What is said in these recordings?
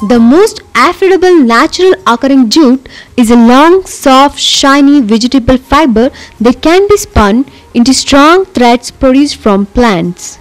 The most affordable natural occurring jute is a long, soft, shiny vegetable fiber that can be spun into strong threads produced from plants.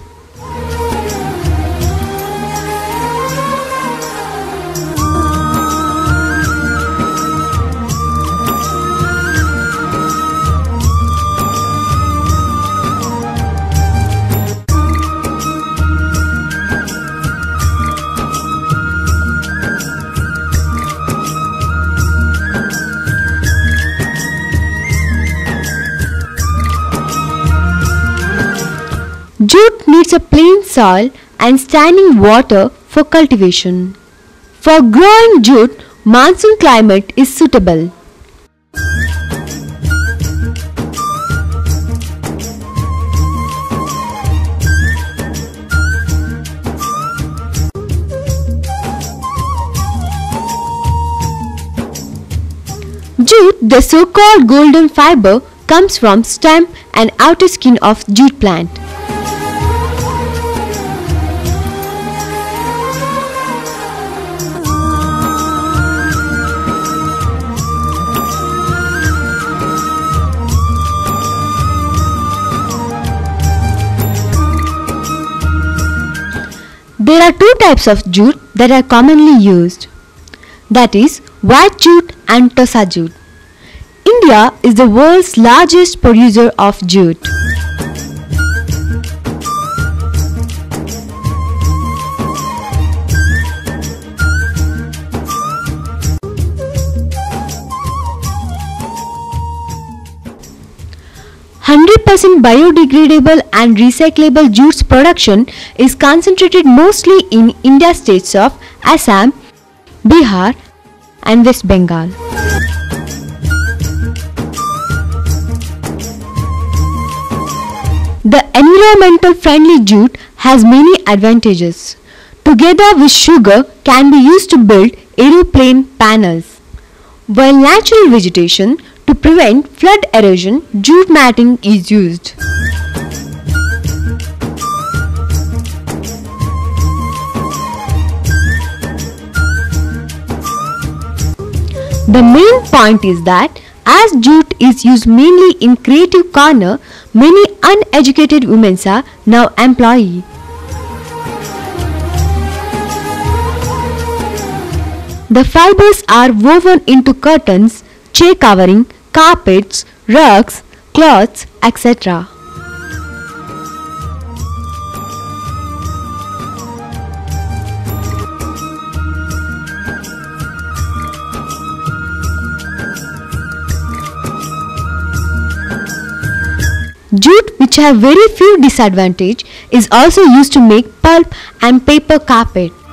Jute needs a plain soil and standing water for cultivation. For growing jute, monsoon climate is suitable. Jute, the so-called golden fiber, comes from stem and outer skin of jute plant. There are two types of jute that are commonly used, that is, white jute and tosa jute. India is the world's largest producer of jute. % biodegradable and recyclable jute's production is concentrated mostly in India states of Assam, Bihar and West Bengal. The environmental friendly jute has many advantages. Together with sugar can be used to build aeroplane panels. While natural vegetation, to prevent flood erosion, jute matting is used. The main point is that as jute is used mainly in creative corner, many uneducated women are now employed. The fibers are woven into curtains, chair covering, carpets, rugs, cloths, etc. Jute, which have very few disadvantages, is also used to make pulp and paper carpet.